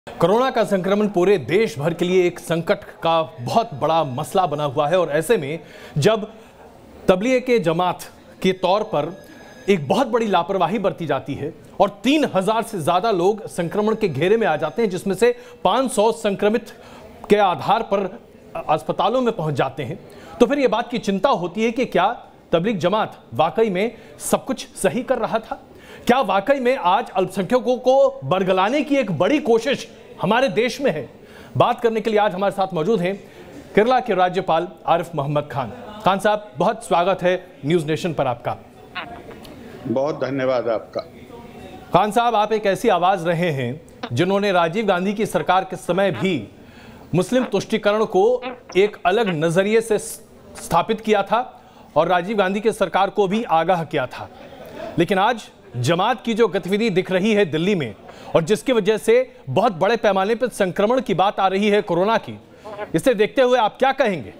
Corona का संक्रमण पूरे देश भर के लिए एक संकट का बहुत बड़ा मसला बना हुआ है और ऐसे में जब तबलीग के जमात के तौर पर एक बहुत बड़ी लापरवाही बरती जाती है और 3000 से ज्यादा लोग संक्रमण के घेरे में आ जाते हैं, जिसमें से 500 संक्रमित के आधार पर अस्पतालों में पहुंच जाते हैं, तो फिर यह बात की चिंता होती है कि क्या तबलीग जमात वाकई में सब कुछ सही कर रहा था? क्या वाकई में आज अल्पसंख्यकों को बरगलाने की एक बड़ी कोशिश हमारे देश में है? बात करने के लिए आज हमारे साथ मौजूद हैं केरला के राज्यपाल आरिफ मोहम्मद खान। खान साहब, बहुत स्वागत है न्यूज नेशन पर आपका। बहुत धन्यवाद आपका। खान साहब, आप एक ऐसी आवाज रहे हैं जिन्होंने राजीव गांधी की सरकार के समय भी मुस्लिम तुष्टीकरण को एक अलग नजरिए से स्थापित किया था और राजीव गांधी की सरकार को भी आगाह किया था, लेकिन आज जमात की जो गतिविधि दिख रही है दिल्ली में और जिसकी वजह से बहुत बड़े पैमाने पर संक्रमण की बात आ रही है कोरोना की, इसे देखते हुए आप क्या कहेंगे?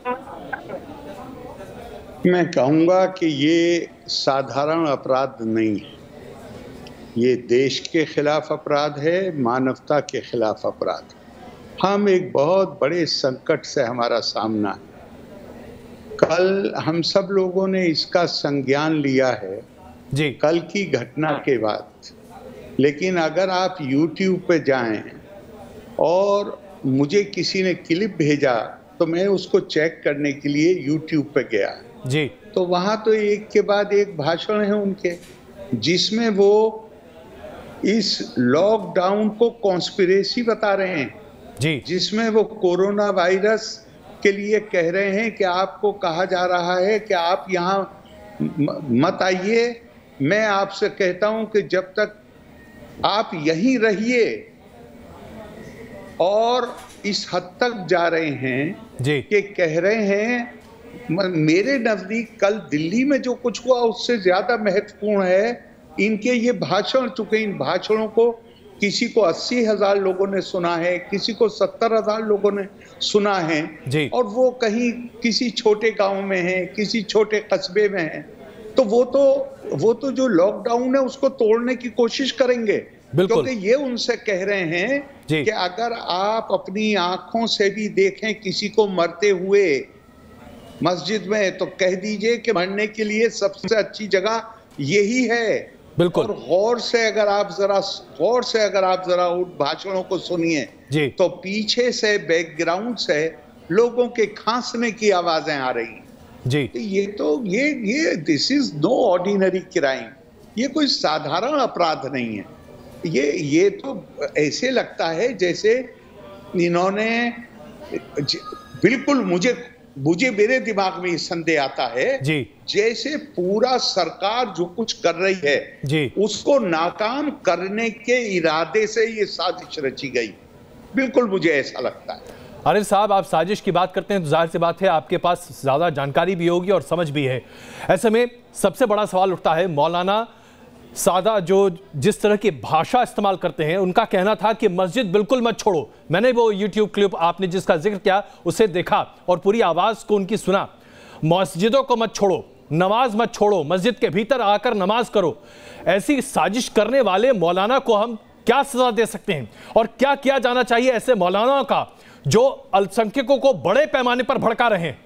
मैं कहूंगा कि ये साधारण अपराध नहीं है, ये देश के खिलाफ अपराध है, मानवता के खिलाफ अपराध है। हम एक बहुत बड़े संकट से हमारा सामना है। कल हम सब लोगों ने इसका संज्ञान लिया है जी, कल की घटना के बाद, लेकिन अगर आप YouTube पे जाएं और मुझे किसी ने क्लिप भेजा तो मैं उसको चेक करने के लिए YouTube पे गया जी, तो वहां तो एक के बाद एक भाषण है उनके, जिसमें वो इस लॉकडाउन को कॉन्स्पिरेसी बता रहे हैं जी, जिसमें वो कोरोना वायरस के लिए कह रहे हैं कि आपको कहा जा रहा है कि आप यहाँ मत आइए। मैं आपसे कहता हूं कि जब तक आप यहीं रहिए, और इस हद तक जा रहे हैं जी, कि कह रहे हैं, मेरे नजदीक कल दिल्ली में जो कुछ हुआ उससे ज्यादा महत्वपूर्ण है इनके ये भाषण। चुके इन भाषणों को किसी को 80,000 लोगों ने सुना है, किसी को 70,000 लोगों ने सुना है जी। और वो कहीं किसी छोटे गांव में है, किसी छोटे कस्बे में है, तो वो तो जो लॉकडाउन है उसको तोड़ने की कोशिश करेंगे, क्योंकि ये उनसे कह रहे हैं कि अगर आप अपनी आंखों से भी देखें किसी को मरते हुए मस्जिद में तो कह दीजिए कि मरने के लिए सबसे अच्छी जगह यही है। बिल्कुल। और गौर से अगर आप जरा उन भाषणों को सुनिए तो पीछे से बैकग्राउंड से लोगों के खांसने की आवाजें आ रही जी। तो ये this is no ordinary crime, ये कोई साधारण अपराध नहीं है। ये तो ऐसे लगता है जैसे इन्होंने बिल्कुल मुझे मेरे दिमाग में ये संदेह आता है जी, जैसे पूरा सरकार जो कुछ कर रही है जी, उसको नाकाम करने के इरादे से ये साजिश रची गई। बिल्कुल मुझे ऐसा लगता है। आरिफ साहब, आप साजिश की बात करते हैं तो जाहिर सी बात है आपके पास ज्यादा जानकारी भी होगी और समझ भी है। ऐसे में सबसे बड़ा सवाल उठता है, मौलाना सादा जो जिस तरह की भाषा इस्तेमाल करते हैं, उनका कहना था कि मस्जिद बिल्कुल मत छोड़ो। मैंने वो YouTube क्लिप आपने जिसका जिक्र किया उसे देखा और पूरी आवाज को उनकी सुना। मस्जिदों को मत छोड़ो, नमाज मत छोड़ो, मस्जिद के भीतर आकर नमाज करो। ऐसी साजिश करने वाले मौलाना को हम क्या सजा दे सकते हैं और क्या किया जाना चाहिए ऐसे मौलानाओं का जो अल्पसंख्यकों को बड़े पैमाने पर भड़का रहे हैं?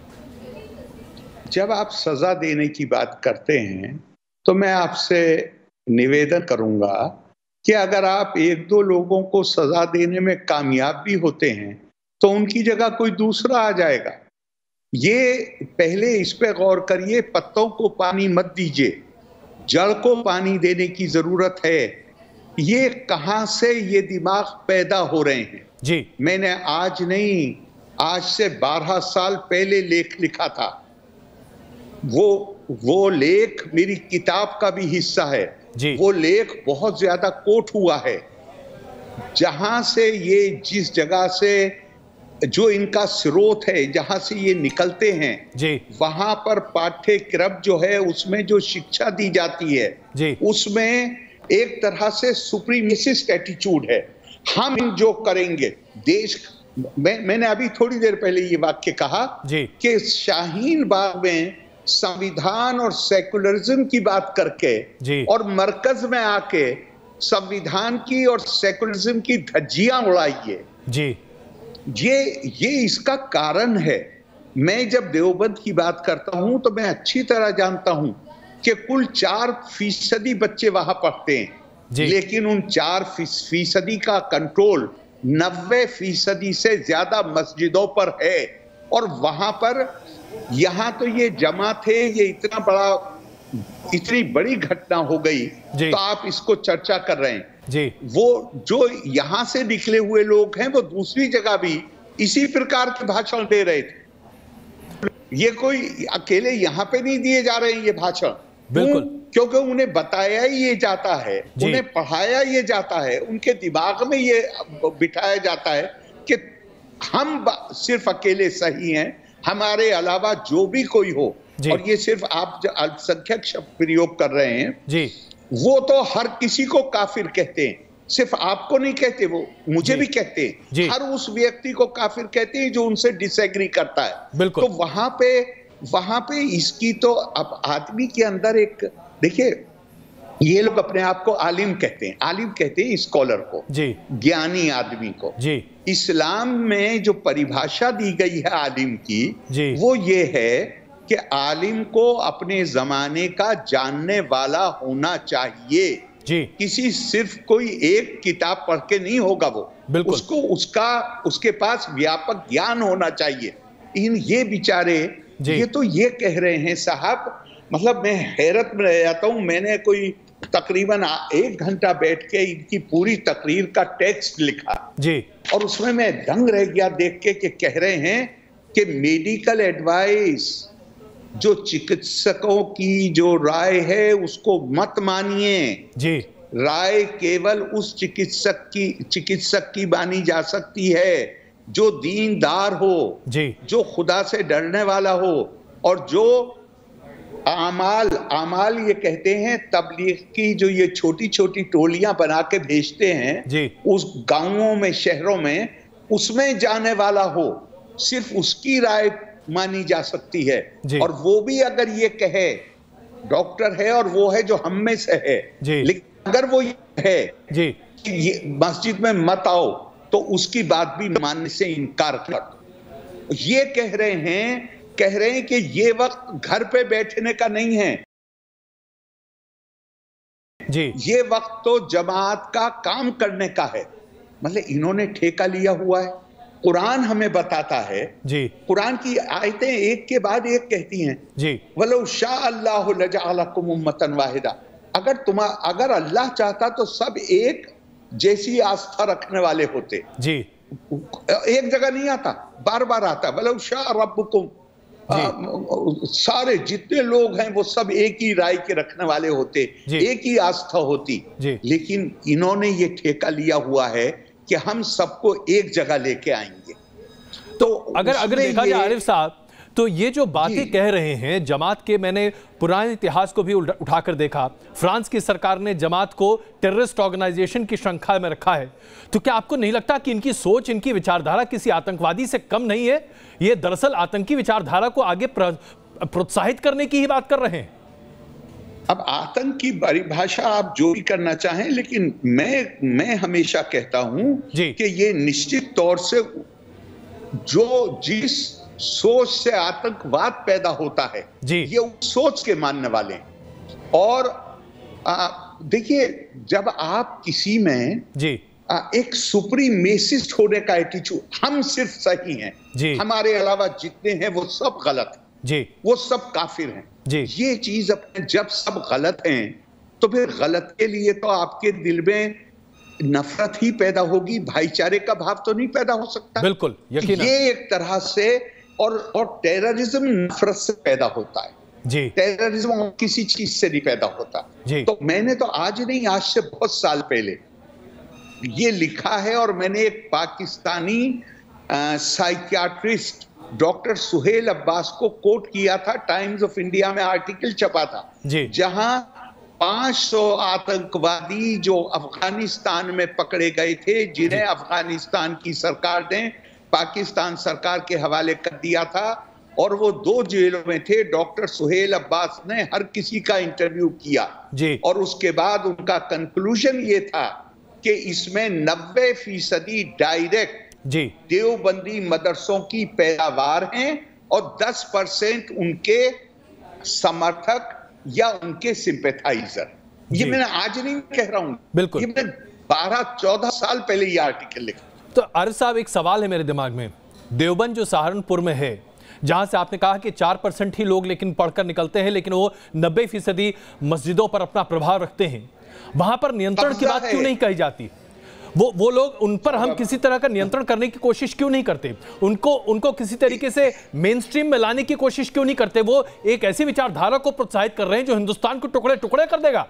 जब आप सजा देने की बात करते हैं तो मैं आपसे निवेदन करूंगा कि अगर आप एक दो लोगों को सजा देने में कामयाब भी होते हैं तो उनकी जगह कोई दूसरा आ जाएगा। ये पहले इस पे गौर करिए, पत्तों को पानी मत दीजिए, जड़ को पानी देने की जरूरत है। ये कहां से ये दिमाग पैदा हो रहे हैं जी? मैंने आज नहीं, आज से 12 साल पहले लेख लिखा था। वो लेख मेरी किताब का भी हिस्सा है जी। वो लेख बहुत ज्यादा कोट हुआ है। जहां से ये जिस जगह से जो इनका स्रोत है, जहां से ये निकलते हैं जी, वहां पर पाठ्यक्रम जो है उसमें जो शिक्षा दी जाती है जी, उसमें एक तरह से सुप्रीमेसिस्ट एटीट्यूड है। हम जो करेंगे देश, मैंने अभी थोड़ी देर पहले ये वाक्य कहा कि शाहीन बाग में संविधान और सेकुलरिज्म की बात करके और मरकज में आके संविधान की और सेकुलरिज्म की धज्जियां उड़ाई है जी। ये इसका कारण है। मैं जब देवबंद की बात करता हूं तो मैं अच्छी तरह जानता हूं कि कुल 4% बच्चे वहां पढ़ते हैं, लेकिन उन 4% का कंट्रोल 90% से ज्यादा मस्जिदों पर है। और वहां पर यहां तो ये जमा थे, ये इतनी बड़ी घटना हो गई तो आप इसको चर्चा कर रहे हैं जी। वो जो यहां से निकले हुए लोग हैं वो दूसरी जगह भी इसी प्रकार के भाषण दे रहे थे। ये कोई अकेले यहां पे नहीं दिए जा रहे हैं ये भाषण, बिल्कुल, क्योंकि उन्हें बताया ही ये जाता है, उन्हें पढ़ाया ये जाता है, उनके दिमाग में ये बिठाया जाता है कि हम सिर्फ अकेले सही हैं, हमारे अलावा जो भी कोई हो। और ये सिर्फ आप जो अल्पसंख्यक शब्द प्रयोग कर रहे हैं जी, वो तो हर किसी को काफिर कहते हैं, सिर्फ आपको नहीं कहते, वो मुझे भी कहते हैं। हर उस व्यक्ति को काफिर कहते हैं जो उनसे डिसएग्री करता है। तो वहां पे इसकी तो अब आदमी के अंदर एक, देखिए ये लोग अपने आप को आलिम कहते हैं, आलिम कहते हैं स्कॉलर को, ज्ञानी आदमी को। इस्लाम में जो परिभाषा दी गई है आलिम की, वो ये है कि आलिम को अपने जमाने का जानने वाला होना चाहिए जी। किसी सिर्फ कोई एक किताब पढ़ के नहीं होगा वो, उसको उसके पास व्यापक ज्ञान होना चाहिए। ये बेचारे ये तो ये कह रहे हैं साहब, मतलब मैं हैरत में रह जाता हूं। मैंने कोई तकरीबन 1 घंटा बैठ के इनकी पूरी तकरीर का टेक्स्ट लिखा जी, और उसमें मैं दंग रह गया देख के कि कह रहे हैं कि मेडिकल एडवाइस, जो चिकित्सकों की जो राय है उसको मत मानिए जी। राय केवल उस चिकित्सक की मानी जा सकती है जो दीनदार हो जी, जो खुदा से डरने वाला हो, और जो आमाल ये कहते हैं तबलीग की जो ये छोटी छोटी टोलियां बना के भेजते हैं जी, उस गांवों में शहरों में, उसमें जाने वाला हो, सिर्फ उसकी राय मानी जा सकती है। और वो भी अगर ये कहे, डॉक्टर है और वो है जो हम में से है, लेकिन अगर वो ये है कि ये मस्जिद में मत आओ, तो उसकी बात भी मानने से इनकार कर। ये कह रहे हैं कि ये वक्त घर पे बैठने का नहीं है जी, ये वक्त तो जमात का काम करने का है। मतलब इन्होंने ठेका लिया हुआ है। कुरान हमें बताता है जी, कुरान की आयतें एक के बाद एक कहती हैं जी, वलो शाह अल्लाहु लजअलकुम उम्मतन वाहिदा, अगर अल्लाह चाहता तो सब एक जैसी आस्था रखने वाले होते जी। एक जगह नहीं आता, बार बार आता, वलो शाह रब्बुकुम, सारे जितने लोग हैं वो सब एक ही राय के रखने वाले होते, एक ही आस्था होती। लेकिन इन्होंने ये ठेका लिया हुआ है कि हम सबको एक जगह लेके आएंगे। तो अगर देखा जाए आरिफ साहब, तो ये जो बातें कह रहे हैं जमात के, मैंने पुराने इतिहास को भी उठाकर देखा, फ्रांस की सरकार ने जमात को टेररिस्ट ऑर्गेनाइजेशन की श्रृंखला में रखा है। तो क्या आपको नहीं लगता कि इनकी सोच, इनकी विचारधारा किसी आतंकवादी से कम नहीं है? ये दरअसल आतंकी विचारधारा को आगे प्रोत्साहित करने की ही बात कर रहे हैं। अब आतंक की परिभाषा आप जो भी करना चाहें, लेकिन मैं हमेशा कहता हूं कि ये निश्चित तौर से जिस सोच से आतंकवाद पैदा होता है ये उस सोच के मानने वाले हैं। और देखिए, जब आप किसी में एक सुप्रीमेसिस्ट होने का एटीट्यूड, हम सिर्फ सही हैं, हमारे अलावा जितने हैं वो सब गलत हैं, वो सब काफिर हैं, ये चीज अपने जब सब गलत हैं तो फिर गलत के लिए तो आपके दिल में नफरत ही पैदा होगी, भाईचारे का भाव तो नहीं पैदा हो सकता। बिल्कुल यकीनन। ये एक तरह से और टेररिज्म नफरत से पैदा होता है जी, टेररिज्म किसी चीज से नहीं पैदा होता जी। तो मैंने तो आज नहीं, आज से बहुत साल पहले ये लिखा है, और मैंने एक पाकिस्तानी साइकियाट्रिस्ट डॉक्टर सुहेल अब्बास को कोट किया था, टाइम्स ऑफ इंडिया में आर्टिकल छपा था जहां 500 आतंकवादी जो अफगानिस्तान में पकड़े गए थे, जिन्हें अफगानिस्तान की सरकार ने पाकिस्तान सरकार के हवाले कर दिया था, और वो 2 जेलों में थे। डॉक्टर सुहेल अब्बास ने हर किसी का इंटरव्यू किया जी। और उसके बाद उनका कंक्लूजन ये था कि इसमें 90% डायरेक्ट जी देवबंदी मदरसों की पैदावार हैं और 10% उनके समर्थक या उनके सिंपैथाइजर। ये मैंने आज नहीं कह रहा हूं, बिल्कुल, ये मैंने 12-14 साल पहले ये आर्टिकल लिखा। तो आरिफ साहब, एक सवाल है मेरे दिमाग में। देवबंद जो सहारनपुर में है, जहां से आपने कहा कि 4% ही लोग लेकिन पढ़कर निकलते हैं, लेकिन वो 90% मस्जिदों पर अपना प्रभाव रखते हैं, वहां पर नियंत्रण की बात क्यों नहीं कही जाती? वो लोग, उन पर हम किसी तरह का नियंत्रण करने की कोशिश क्यों नहीं करते? उनको किसी तरीके से मेन स्ट्रीम में लाने की कोशिश क्यों नहीं करते? वो एक ऐसी विचारधारा को प्रोत्साहित कर रहे हैं जो हिंदुस्तान को टुकड़े टुकड़े कर देगा।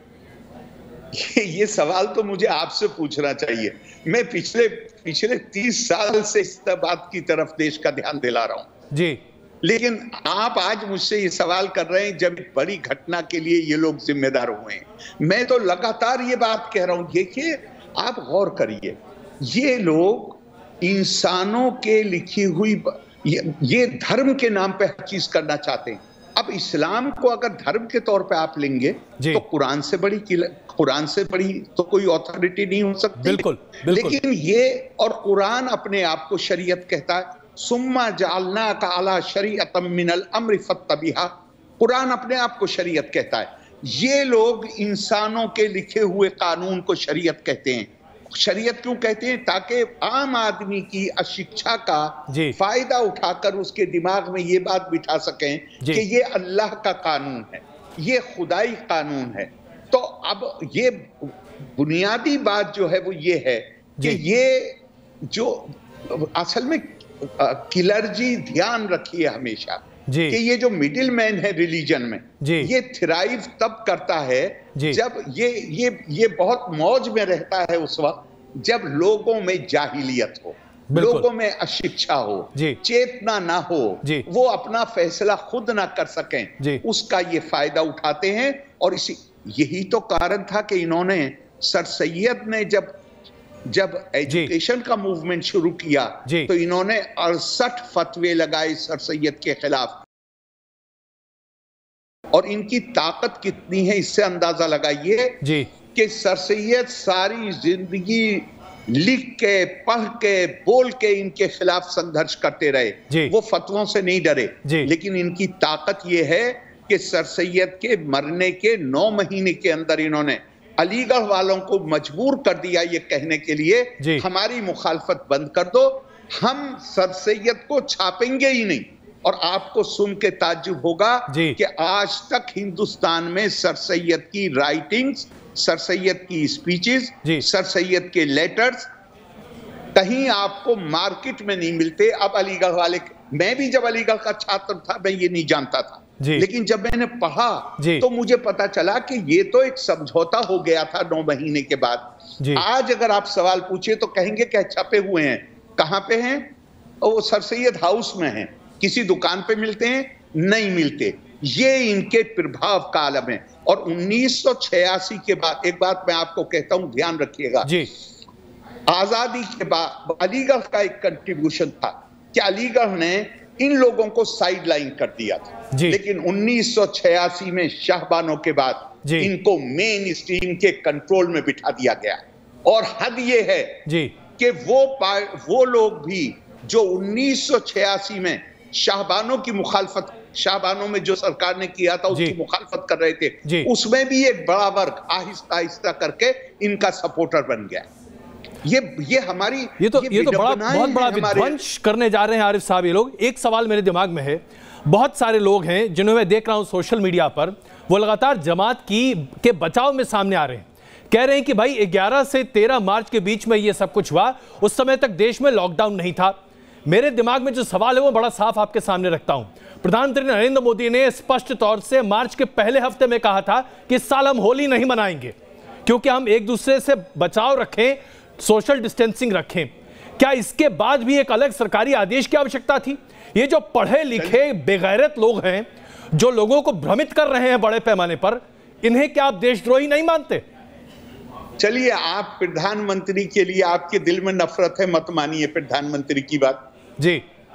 ये सवाल तो मुझे आपसे पूछना चाहिए। मैं पिछले 30 साल से इस बात की तरफ देश का ध्यान दिला रहा हूं जी, लेकिन आप आज मुझसे ये सवाल कर रहे हैं जब एक बड़ी घटना के लिए ये लोग जिम्मेदार हुए हैं। मैं तो लगातार ये बात कह रहा हूं। देखिए, आप गौर करिए, ये लोग इंसानों के लिखी हुई ये धर्म के नाम पे हर चीज करना चाहते हैं। अब इस्लाम को अगर धर्म के तौर पे आप लेंगे तो कुरान से बड़ी तो कोई अथॉरिटी नहीं हो सकती। बिल्कुल, बिल्कुल। लेकिन ये, और कुरान अपने आप को शरीयत कहता है, सुम्मा जालना का अला शरीअतम मिनल अम्र फत्तबिहा। कुरान अपने आप को शरीयत कहता है। ये लोग इंसानों के लिखे हुए कानून को शरीयत कहते हैं। शरीयत क्यों कहते हैं? ताकि आम आदमी की अशिक्षा का फायदा उठाकर उसके दिमाग में ये बात बिठा सकें कि ये अल्लाह का कानून है, ये खुदाई कानून है। तो अब ये बुनियादी बात जो है वो ये है कि ये जो असल में क्लर्जी, ध्यान रखिए हमेशा कि ये जो मिडिल मैन है रिलीजन में, ये थ्राइव तब करता है जब ये बहुत मौज में रहता है उस वक्त जब लोगों में जाहिलियत हो, लोगों में अशिक्षा हो, चेतना ना हो, वो अपना फैसला खुद ना कर सकें, उसका ये फायदा उठाते हैं। और यही तो कारण था कि इन्होंने, सर सैयद ने जब एजुकेशन का मूवमेंट शुरू किया तो इन्होंने 68 फतवे लगाए सर सैयद के खिलाफ। और इनकी ताकत कितनी है इससे अंदाजा लगाइए कि सर सैयद सारी जिंदगी लिख के, पढ़ के, बोल के इनके खिलाफ संघर्ष करते रहे। वो फतवों से नहीं डरे, लेकिन इनकी ताकत ये है कि सर सैयद के मरने के 9 महीने के अंदर इन्होंने अलीगढ़ वालों को मजबूर कर दिया ये कहने के लिए हमारी मुखालफत बंद कर दो, हम सर सैयद को छापेंगे ही नहीं। और आपको सुन के ताज्जुब होगा कि आज तक हिंदुस्तान में सर सैयद की राइटिंग्स, सर सैयद की स्पीचेस, सर सैयद के लेटर्स कहीं आपको मार्केट में नहीं मिलते। अब अलीगढ़ वाले, मैं भी जब अलीगढ़ का छात्र था मैं ये नहीं जानता था, लेकिन जब मैंने पढ़ा तो मुझे पता चला कि ये तो एक समझौता हो गया था 9 महीने के बाद। आज अगर आप सवाल पूछिए तो कहेंगे कि छपे हुए हैं। कहां पे हैं? वो सर सैयद हाउस में हैं। किसी दुकान पे मिलते हैं? नहीं मिलते। ये इनके प्रभाव का आलम है। और 1986 के बाद एक बात मैं आपको कहता हूं, ध्यान रखिएगा, आजादी के बाद अलीगढ़ का एक कंट्रीब्यूशन था कि अलीगढ़ ने इन लोगों को साइड लाइन कर दिया था, लेकिन 1986 में शाहबानों के बाद इनको मेन स्ट्रीम के कंट्रोल में बिठा दिया गया। और हद ये है कि वो लोग भी जो 1986 में शाहबानों की मुखालफत, शाहबानों में जो सरकार ने किया था उसकी मुखालफत कर रहे थे, उसमें भी एक बड़ा वर्ग आहिस्ता आहिस्ता करके इनका सपोर्टर बन गया। ये हमारी ये तो बहुत बड़ा विध्वंस करने जा रहे हैं आरिफ साहब ये लोग। एक सवाल मेरे दिमाग में है, बहुत सारे लोग हैं जिन्हें मैं देख रहा हूं सोशल मीडिया पर, वो लगातार जमात के बचाव में सामने आ रहे हैं, कह रहे हैं कि भाई 11 से 13 मार्च के बीच में ये सब कुछ हुआ, उस समय तक देश में लॉकडाउन नहीं था। मेरे दिमाग में जो सवाल है वो बड़ा साफ आपके सामने रखता हूं। प्रधानमंत्री नरेंद्र मोदी ने स्पष्ट तौर से मार्च के पहले हफ्ते में कहा था कि इस साल हम होली नहीं मनाएंगे क्योंकि हम एक दूसरे से बचाव रखें, सोशल डिस्टेंसिंग रखें। क्या इसके बाद भी एक अलग सरकारी आदेश की आवश्यकता थी? ये जो पढ़े लिखे बेगैरत लोग हैं जो लोगों को भ्रमित कर रहे हैं बड़े पैमाने पर, इन्हें क्या आप देशद्रोही नहीं मानते? चलिए, आप प्रधानमंत्री के लिए आपके दिल में नफरत है, मत मानिए प्रधानमंत्री की बात।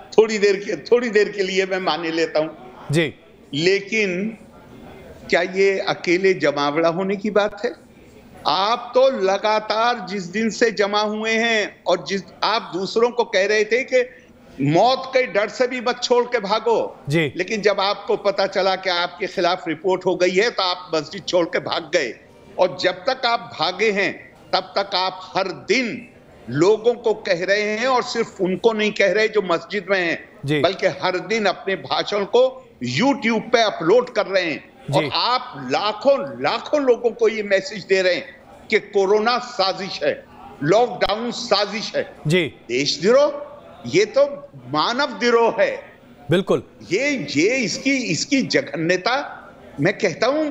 थोड़ी देर के लिए मैं मान लेता हूं जी, लेकिन क्या ये अकेले जमावड़ा होने की बात है? आप तो लगातार जिस दिन से जमा हुए हैं और जिस आप दूसरों को कह रहे थे कि मौत के डर से भी मत छोड़ के भागो जी, लेकिन जब आपको पता चला कि आपके खिलाफ रिपोर्ट हो गई है तो आप मस्जिद छोड़ के भाग गए और जब तक आप भागे हैं तब तक आप हर दिन लोगों को कह रहे हैं और सिर्फ उनको नहीं कह रहे जो मस्जिद में हैं बल्कि हर दिन अपने भाषण को YouTube पे अपलोड कर रहे हैं और आप लाखों लोगों को ये मैसेज दे रहे हैं कि कोरोना साजिश है, लॉकडाउन साजिश है। जी, देशद्रोह, ये तो मानव द्रोह है। बिल्कुल। ये इसकी जघन्यता, मैं कहता हूं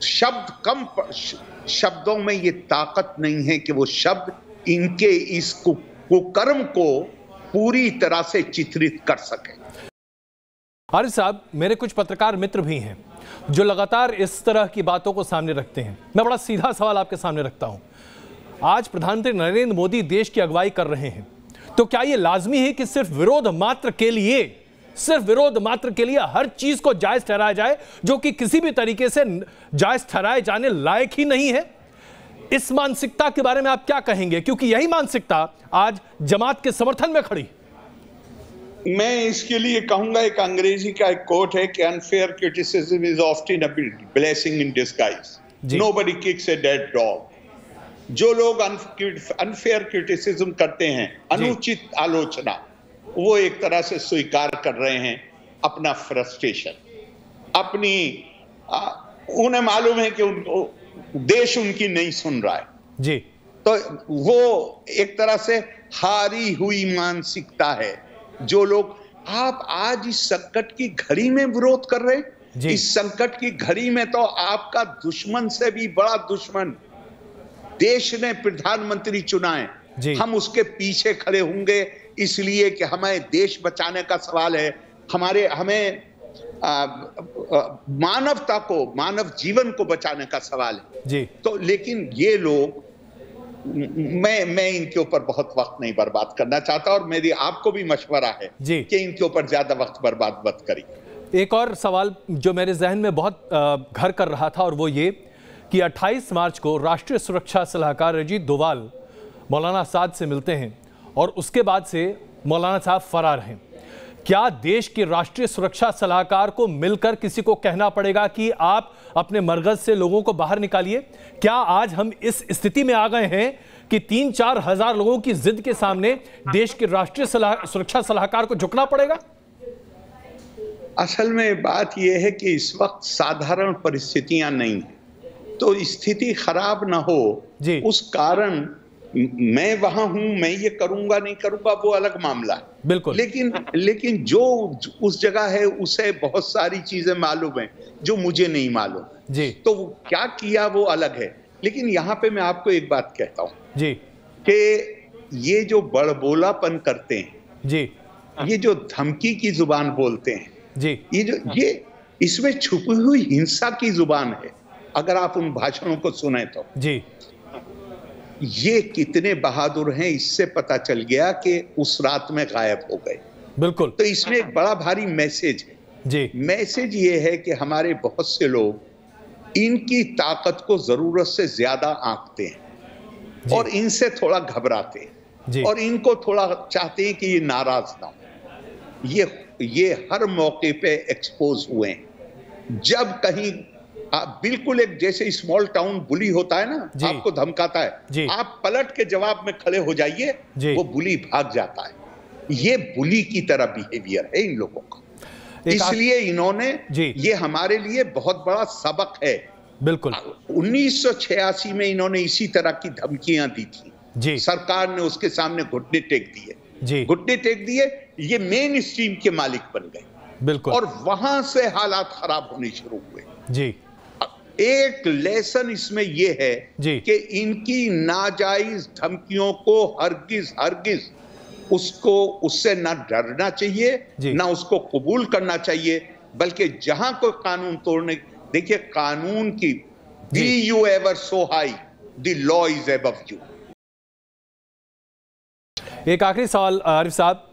शब्दों में ये ताकत नहीं है कि वो शब्द इनके इस कुकर्म को पूरी तरह से चित्रित कर सके। आरिफ साहब, मेरे कुछ पत्रकार मित्र भी हैं जो लगातार इस तरह की बातों को सामने रखते हैं। मैं बड़ा सीधा सवाल आपके सामने रखता हूं। आज प्रधानमंत्री नरेंद्र मोदी देश की अगुवाई कर रहे हैं, तो क्या यह लाजमी है कि सिर्फ विरोध मात्र के लिए हर चीज को जायज ठहराया जाए जो कि किसी भी तरीके से जायज ठहराए जाने लायक ही नहीं है? इस मानसिकता के बारे में आप क्या कहेंगे, क्योंकि यही मानसिकता आज जमात के समर्थन में खड़ी। मैं इसके लिए कहूंगा, एक अंग्रेजी का एक कोट है कि unfair criticism is often a blessing in disguise, nobody kicks a dead dog. जो लोग अनफेयर क्रिटिसिज्म करते हैं, अनुचित आलोचना, वो एक तरह से स्वीकार कर रहे हैं अपना फ्रस्ट्रेशन, उन्हें मालूम है कि देश उनकी नहीं सुन रहा है जी, तो वो एक तरह से हारी हुई मानसिकता है। जो लोग आप आज इस संकट की घड़ी में विरोध कर रहे हैं, इस संकट की घड़ी में तो आपका दुश्मन से भी बड़ा दुश्मन देश ने प्रधानमंत्री चुना है। हम उसके पीछे खड़े होंगे इसलिए कि हमें देश बचाने का सवाल है, हमें मानवता को, मानव जीवन को बचाने का सवाल है जी। तो लेकिन ये लोग, मैं इनके ऊपर बहुत वक्त नहीं बर्बाद करना चाहता और मेरी आपको भी मशवरा है कि इनके ऊपर ज्यादा वक्त बर्बाद मत करिए। एक और सवाल जो मेरे जहन में बहुत घर कर रहा था और वो ये कि 28 मार्च को राष्ट्रीय सुरक्षा सलाहकार अजीत डोभाल मौलाना आजाद से मिलते हैं और उसके बाद से मौलाना साहब फरार हैं। क्या देश के राष्ट्रीय सुरक्षा सलाहकार को मिलकर किसी को कहना पड़ेगा कि आप अपने मरकज से लोगों को बाहर निकालिए? क्या आज हम इस स्थिति में आ गए हैं कि 3-4 हजार लोगों की जिद के सामने देश के राष्ट्रीय सुरक्षा सलाहकार को झुकना पड़ेगा? असल में बात यह है कि इस वक्त साधारण परिस्थितियां नहीं है, तो स्थिति खराब ना हो उस कारण मैं वहां हूं, मैं ये करूंगा नहीं करूंगा वो अलग मामला है, बिल्कुल। लेकिन जो उस जगह है उसे बहुत सारी चीजें मालूम है जो मुझे नहीं मालूम जी, तो वो क्या किया वो अलग है। लेकिन यहाँ पे मैं आपको एक बात कहता हूं जी कि ये जो बड़बोलापन करते हैं जी, ये जो धमकी की जुबान बोलते हैं जी, ये इसमें छुपी हुई हिंसा की जुबान है। अगर आप उन भाषणों को सुने तो जी, ये कितने बहादुर हैं इससे पता चल गया कि उस रात में गायब हो गए। बिल्कुल। तो इसमें एक बड़ा भारी मैसेज है जी। मैसेज ये है कि हमारे बहुत से लोग इनकी ताकत को जरूरत से ज्यादा आंकते हैं और इनसे थोड़ा घबराते हैं और इनको थोड़ा चाहते हैं कि ये नाराज ना हो। ये हर मौके पे एक्सपोज हुए हैं। जब कहीं बिल्कुल एक जैसे स्मॉल टाउन बुली होता है ना, आपको धमकाता है, आप पलट के जवाब में खड़े हो जाइए, वो बुली भाग जाता है। ये बुली की तरह बिहेवियर है इन लोगों का, इसलिए इन्होंने ये हमारे लिए बहुत बड़ा सबक है। बिल्कुल। 1986 में इन्होंने इसी तरह की धमकियां दी थी, सरकार ने उसके सामने घुटने टेक दिए, ये मेन स्ट्रीम के मालिक बन गए। बिल्कुल। और वहां से हालात खराब होने शुरू हुए जी। एक लेसन इसमें यह है कि इनकी नाजायज धमकियों को हरगिज उससे ना डरना चाहिए ना उसको कबूल करना चाहिए, बल्कि जहां कोई कानून तोड़ने, देखिए कानून की be you ever so high, the law is above you. एक आखिरी सवाल आरिफ साहब,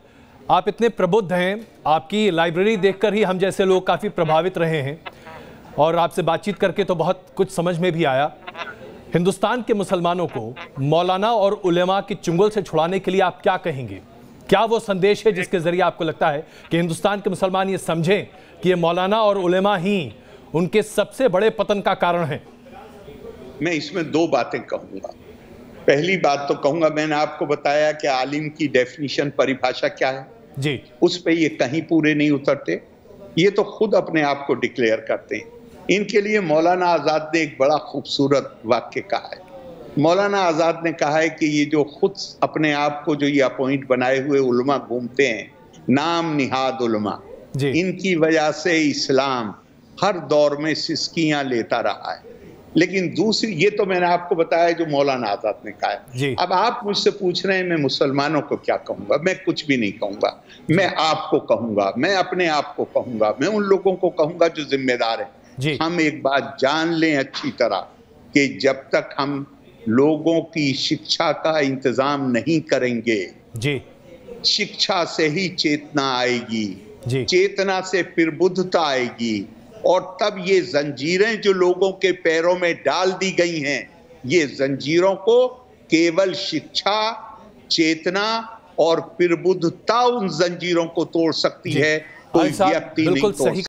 आप इतने प्रबुद्ध हैं, आपकी लाइब्रेरी देखकर ही हम जैसे लोग काफ़ी प्रभावित रहे हैं और आपसे बातचीत करके तो बहुत कुछ समझ में भी आया। हिंदुस्तान के मुसलमानों को मौलाना और उलेमा की चुंगल से छुड़ाने के लिए आप क्या कहेंगे? क्या वो संदेश है जिसके जरिए आपको लगता है कि हिंदुस्तान के मुसलमान ये समझें कि ये मौलाना और उलेमा ही उनके सबसे बड़े पतन का कारण है? मैं इसमें दो बातें कहूंगा। पहली बात तो कहूंगा, मैंने आपको बताया कि आलिम की डेफिनेशन, परिभाषा क्या है जी, उस पे ये कहीं पूरे नहीं उतरते। ये तो खुद अपने आप को डिक्लेयर करते हैं। इनके लिए मौलाना आजाद ने एक बड़ा खूबसूरत वाक्य कहा है। मौलाना आजाद ने कहा है कि ये जो खुद अपने आप को जो ये अपॉइंट बनाए हुए उलमा घूमते हैं, नाम निहाद उलमा, इनकी वजह से इस्लाम हर दौर में सिस्कियां लेता रहा है। लेकिन दूसरी, ये तो मैंने आपको बताया जो मौलाना आजाद ने कहा है। अब आप मुझसे पूछ रहे हैं मैं मुसलमानों को क्या कहूंगा? मैं कुछ भी नहीं कहूंगा। मैं आपको कहूंगा, मैं अपने आप को कहूंगा, मैं उन लोगों को कहूंगा जो जिम्मेदार हैं। हम एक बात जान लें अच्छी तरह कि जब तक हम लोगों की शिक्षा का इंतजाम नहीं करेंगे, शिक्षा से ही चेतना आएगी, चेतना से फिर बुद्धता आएगी, और तब ये जंजीरें जो लोगों के पैरों में डाल दी गई हैं, ये जंजीरों को केवल शिक्षा, चेतना और फिर बुद्धता उन जंजीरों को तोड़ सकती है, कोई व्यक्ति नहीं तोड़ सकता।